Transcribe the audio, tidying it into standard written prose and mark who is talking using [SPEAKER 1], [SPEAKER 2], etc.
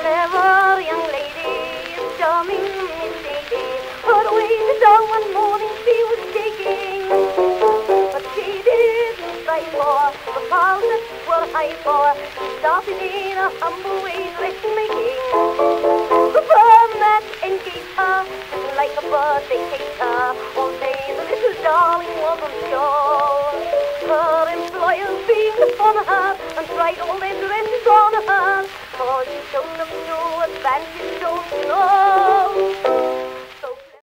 [SPEAKER 1] clever young lady, charming Miss Sadie. Her ways down one morning she was taking, but she didn't try for the pearls that were high for. She started in a humble way dressmaking. The firm that engaged her didn't like a birthday cake her. All day the little darling wasn't sure. Her employers beamed upon her and tried all their dresses on her, for she showed them no advantage, don't you know?